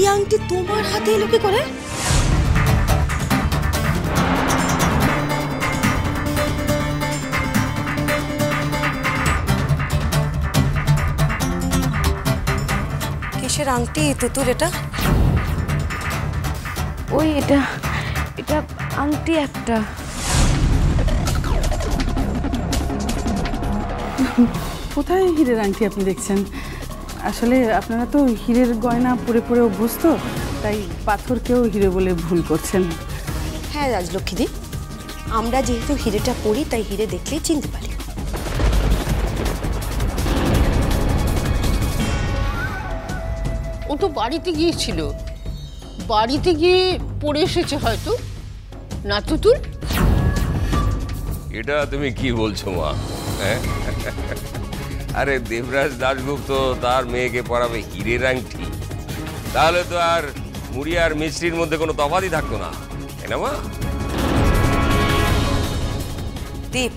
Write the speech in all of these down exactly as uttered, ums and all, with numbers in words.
আংটি তোমার হাতে এলো কি করে? কিসের আংটি তুতুল এটা? ওই এটা এটা আংটি একটা। কোথায় হীরের আংটি আপনি দেখছেন? আসলে আপনারা তো হীরের গয়না পরে পরে অভ্যস্ত, তাই পাথরকেও হিরে বলে ভুল করছেন। হ্যাঁ রাজলক্ষ্মীদি, আমরা যেহেতু হিরেটা পরি তাই হিরে দেখলেই চিনতে পারি। ও তো বাড়িতে গিয়েছিল, বাড়িতে গিয়ে পড়ে এসেছে হয়তো না তুতুল? এটা তুমি কি বলছো মা? হ্যাঁ, আরে দেবরাজ দাশগুপ্ত তার মেয়েকে পরাবে হীরের আংটি, তাহলে তো আর মুড়ি আর মিষ্টির মধ্যে কোনো তফাৎই থাকতো না, তাই না মা? দীপ,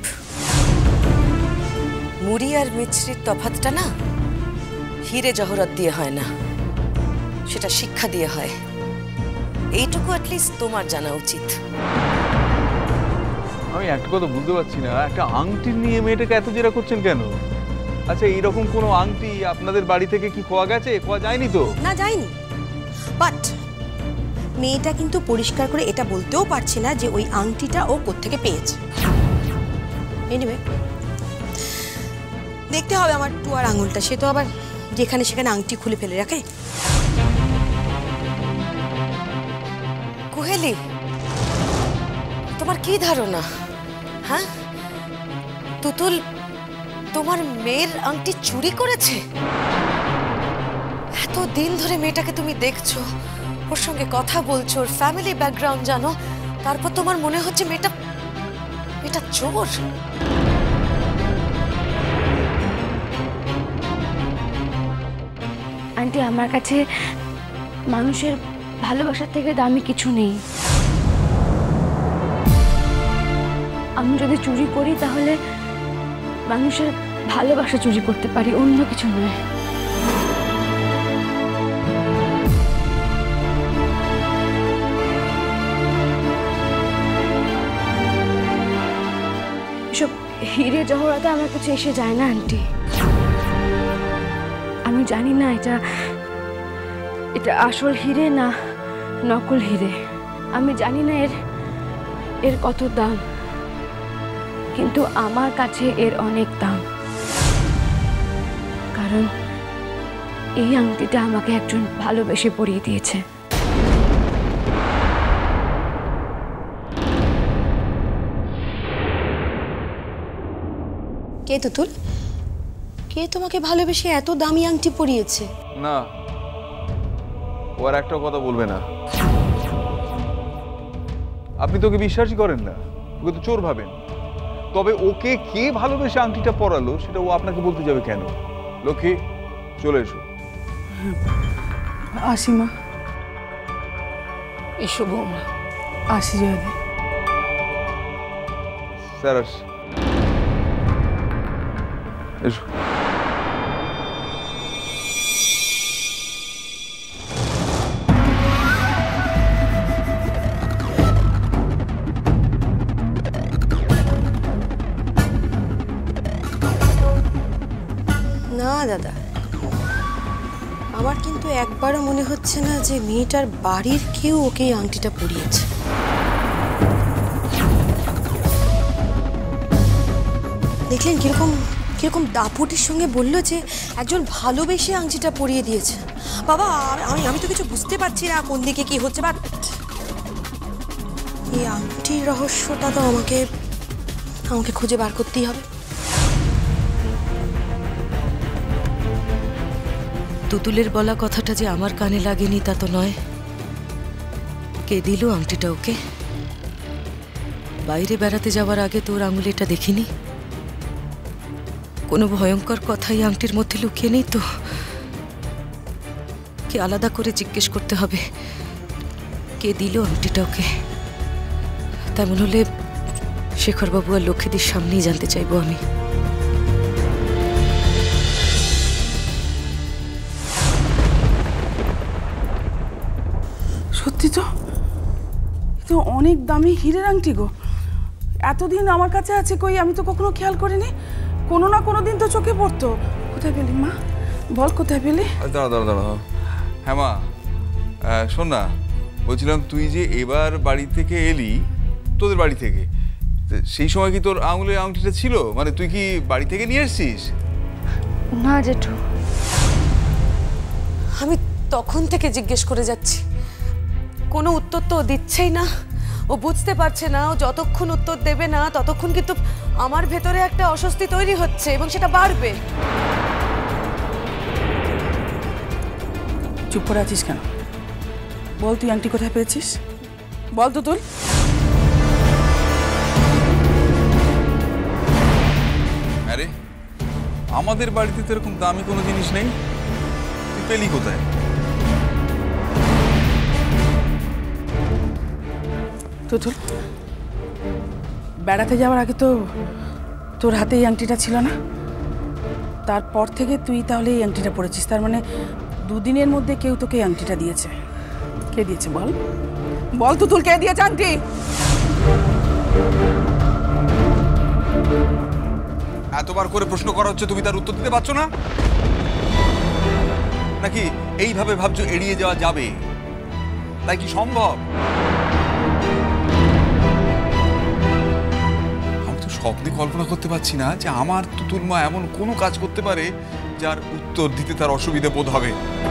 মুড়ি আর মিছরির তফাৎটা না হিরে জহরত দিয়ে হয় না, সেটা শিক্ষা দিয়ে হয়। এইটুকু অ্যাটলিস্ট তোমার জানা উচিত। আমি একটা কথা বুঝতে পারছি না, একটা আংটি নিয়ে মেয়েটাকে এত জেরা করছেন কেন? আচ্ছা, এইরকম কোনো আংটি আপনাদের বাড়ি থেকে কি খোয়া গেছে? খোয়া যায়নি তো? না, যায়নি, বাট মেয়েটা কিন্তু পরিষ্কার করে এটা বলতেও পারছে না যে ওই আংটিটা ও কোত্থেকে পেয়েছে। এনিওয়ে, দেখতে হবে আমার টুয়ার আঙুলটা, সে তো আবার যেখানে সেখানে আংটি খুলে ফেলে রাখে। কুহেলি, তোমার কি ধারণা? হ্যাঁ, তুতুল তোমার মেয়ের আংটি চুরি করেছে? এত দিন ধরে মেয়েটাকে তুমি দেখছো, ওর সঙ্গে কথা বলছো, ওর ফ্যামিলি ব্যাকগ্রাউন্ড জানো, তারপর তোমার মনে হচ্ছে মেয়েটা মেয়েটা চোর? আন্টি, আমার কাছে মানুষের ভালোবাসার থেকে দামি কিছু নেই। আমি যদি চুরি করি তাহলে মানুষের ভালোবাসা চুরি করতে পারি, অন্য কিছু নয়। এসব হিরে জহরাতে আমার কাছে এসে যায় না আন্টি। আমি জানি না এটা এটা আসল হিরে না নকল হিরে। আমি জানি না এর এর কত দাম, কিন্তু আমার কাছে এর অনেক দাম, কারণ এই আংটিটা আমাকে একজন ভালোবেসে পরিয়ে দিয়েছে। কে তুতুল? কে তোমাকে ভালোবেসে এত দামি আংটি পরিয়েছে? না, ও আর একটা কথা বলবে না। আপনি তোকে বিশ্বাসই করেন না, ওকে তো চোর ভাবেন। তবে ওকে কে ভালোবেসে আংটিটা পরালো সেটা ও আপনাকে বলতে যাবে কেন? লক্ষ্মী, চলে এসো। আসি মা। এসো বৌমা। আসি জয়দে। স্যার আসি। এসো। না দাদা, আমার কিন্তু একবারও মনে হচ্ছে না যে মেয়েটার বাড়ির কেউ ওকে এই আংটিটা পরিয়েছে। দেখলেন কিরকম কিরকম দাপুটির সঙ্গে বললো যে একজন ভালোবেসে আংটিটা পরিয়ে দিয়েছে। বাবা, আমি আমি তো কিছু বুঝতে পারছি না কোন দিকে কি হচ্ছে, বাট এই আংটির রহস্যটা তো আমাকে আমাকে খুঁজে বার করতেই হবে। তুতুলের বলা কথাটা যে আমার কানে লাগেনি তা তো নয়। কে দিল আংটিটা ওকে? বাইরে বেড়াতে যাওয়ার আগে তোর আঙুলিটা দেখিনি? কোনো ভয়ঙ্কর কথাই আংটির মধ্যে লুকিয়ে নেই তো? কি আলাদা করে জিজ্ঞেস করতে হবে কে দিল আংটিটা ওকে? তেমন হলে শেখরবাবু আর লক্ষ্মীদির সামনেই জানতে চাইবো আমি। সত্যি তো, তো অনেক দামি হীরের আংটি গো। এতদিন আমার কাছে আছে কই, আমি তো কখনো খেয়াল করিনি। কোনো না কোনো দিন তো চোখে পড়তো। কোথায় পেলি মা, বল কোথায় পেলি? দাঁড়া দাঁড়া দাঁড়া হ্যাঁ মা, শোন না, বলছিলাম তুই যে এবার বাড়ি থেকে এলি, তোদের বাড়ি থেকে, সেই সময় কি তোর আঙুলের আংটিটা ছিল? মানে তুই কি বাড়ি থেকে নিয়ে এসছিস? না জেঠু, আমি তখন থেকে জিজ্ঞেস করে যাচ্ছি, কোনো উত্তর তো ও দিচ্ছেই না। ও বুঝতে পারছে না, ও যতক্ষণ উত্তর দেবে না ততক্ষণ কিন্তু আমার ভেতরে একটা অস্বস্তি তৈরি হচ্ছে এবং সেটা বাড়বে। চুপ করে আছিস কেন? বল তুই আংটি কোথায় পেয়েছিস, বল তো তুই। আরে আমাদের বাড়িতে তো এরকম দামি কোনো জিনিস নেই, তুই পেলি কোথায়? তুতুল, বেড়াতে যাওয়ার আগে তো তোর হাতে এই আংটিটা ছিল না, তারপর থেকে তুই তাহলে এই আংটিটা পরেছিস। তার মানে দুদিনের মধ্যে কেউ তোকে এই আংটিটা দিয়েছে। কে দিয়েছে বল, বল তুতুল, কে দিয়েছে আংটি? এতবার করে প্রশ্ন করা হচ্ছে, তুমি তার উত্তর দিতে পারছো না নাকি? এইভাবে ভাবছো এড়িয়ে যাওয়া যাবে, তাই কি সম্ভব? আমি তো স্বপ্নে কল্পনা করতে পারছি না যে আমার তুতুল মা এমন কোনো কাজ করতে পারে যার উত্তর দিতে তার অসুবিধা বোধ হবে।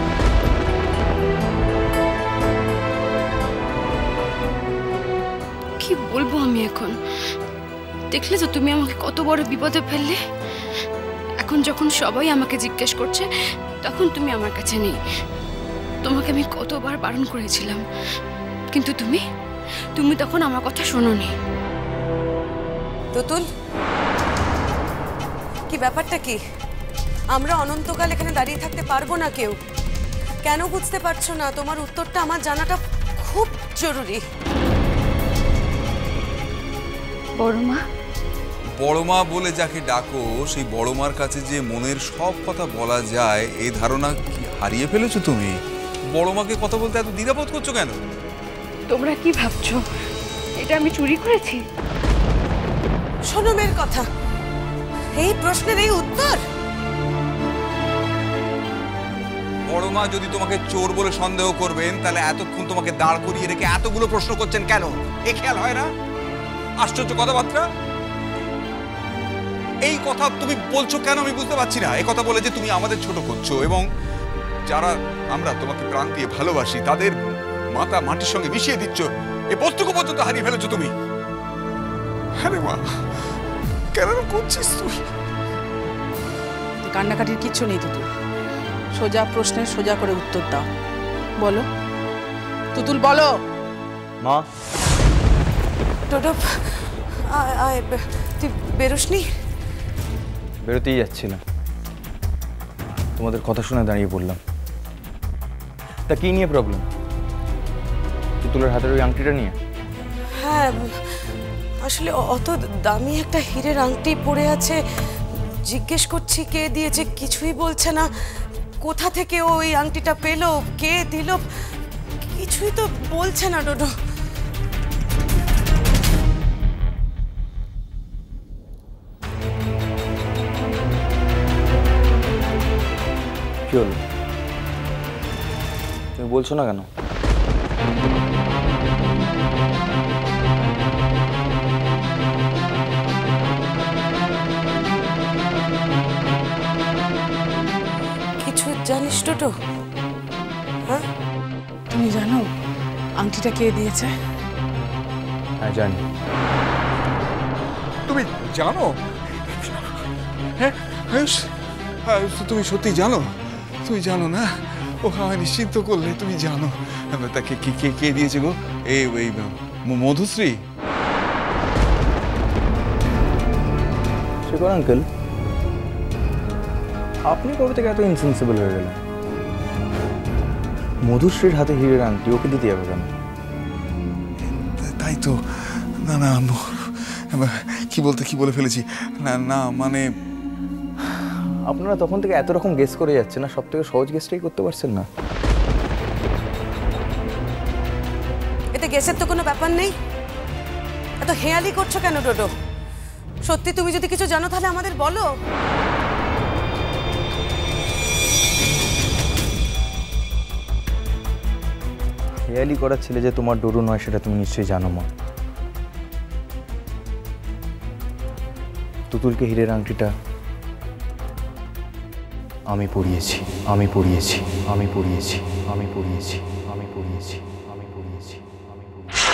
কি বলবো আমি এখন? দেখলে তো তুমি আমাকে কত বড় বিপদে ফেললে। এখন যখন সবাই আমাকে জিজ্ঞেস করছে তখন তুমি আমার কাছে নেই। তোমাকে আমি কতবার বারণ করেছিলাম, কিন্তু তুমি তুমি তখন আমার কথা শোনোনি। তুতুল, কি ব্যাপারটা কি? আমরা অনন্তকাল এখানে দাঁড়িয়ে থাকতে পারবো না কেউ। কেন বুঝতে পারছো না? তোমার উত্তরটা আমার জানাটা খুব জরুরি। বড়মা, বড়মা বলে যাকে ডাকো, সেই বড়মার কাছে যে মনের সব কথা বলা যায় এই ধারণা কি হারিয়ে ফেলেছো তুমি? বড়মাকে কথা বলতে এত দ্বিধাবোধ করছো কেন? তোমরা কি ভাবছো এটা আমি চুরি করেছি? শোনো মেয়ের কথা, এই প্রশ্নের এই উত্তর। বড়মা যদি তোমাকে চোর বলে সন্দেহ করবেন তাহলে এতক্ষণ তোমাকে দাঁড় করিয়ে রেখে এতগুলো প্রশ্ন করছেন কেন? এ খেয়াল হয় না? আশ্চর্য কথাবার্তা। এই কথা তুমি বলছো কেন আমি বুঝতে পারছি না। এই কথা বলে যে তুমি আমাদের ছোট করছো এবং যারা আমরা তোমাকে প্রাণ দিয়ে ভালোবাসি তাদের মাথা মাটির সঙ্গে মিশিয়ে দিচ্ছ। এই বস্তুকে পর্যন্ত হারিয়ে ফেলেছো তুমি। আরে মা, কেন করছিস তুই? কান্নাকাটির কিচ্ছু নেই তুতুল, সোজা প্রশ্নের সোজা করে উত্তর দাও। বলো তুতুল, বলো। মা, টোটো, তুই বেরোসনি? বেরোতেই যাচ্ছিলাম, তোমাদের কথা শুনে দাঁড়িয়ে পড়লাম। তা কি নিয়ে প্রবলেম? তুতুলের হাতের ওই আংটিটা নিয়ে? হ্যাঁ, আসলে অত দামি একটা হীরের আংটি পড়ে আছে, জিজ্ঞেস করছি কে দিয়েছে, কিছুই বলছে না। কোথা থেকে ওই আংটিটা পেলো, কে দিল, কিছুই তো বলছে না ডোডো। কি হলো, তুমি বলছো না কেন? কিছু জানিস টোটো? হ্যাঁ, তুমি জানো আংটিটা কে দিয়েছে? হ্যাঁ জানি। তুমি জানো? হ্যাঁ, তুমি সত্যি জানো? তুমি জানো না? ও আমায় নিশ্চিন্ত করলে তুমি জানো। তাকে কে কে কে দিয়েছে গো? এই ওই মধুশ্রী। শেখর আঙ্কেল, আপনি কবে থেকে এত ইনসেন্সিবল হয়ে গেলেন? মধুশ্রীর হাতে হীরের আংটি ওকে দিতে যাবে কেন? তাই তো। না না, কি বলতে কি বলে ফেলেছি। না না মানে আপনারা তখন থেকে এত রকম গেস করে যাচ্ছেন না, সব থেকে সহজ গেসটাই করতে পারছেন না। গেসের তো কোনো ব্যাপার নেই। এত হেয়ালি করছো কেন ডোডো? সত্যি তুমি যদি কিছু জানো তাহলে আমাদের বলো। হেয়ালি করার ছেলে যে তোমার ডোডো নয় সেটা তুমি নিশ্চয়ই জানো মা। তুতুলকে হীরের আংটিটা আমি পরিয়েছি, আমি পরিয়েছি, আমি পরিয়েছি, আমি পরিয়েছি, আমি পরিয়েছি, আমি পরিয়েছি, আমি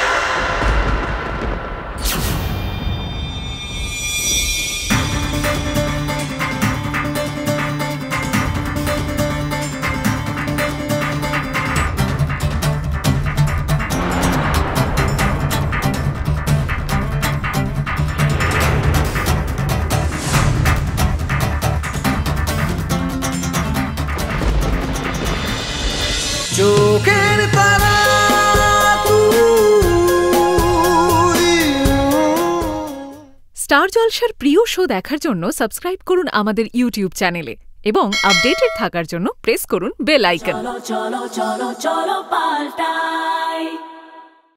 চোখের তারা স্টার জলসার প্রিয় শো দেখার জন্য সাবস্ক্রাইব করুন আমাদের ইউটিউব চ্যানেলে এবং আপডেটেড থাকার জন্য প্রেস করুন বেল আইকন। চলো চলো চলো চলো পাল্টাই।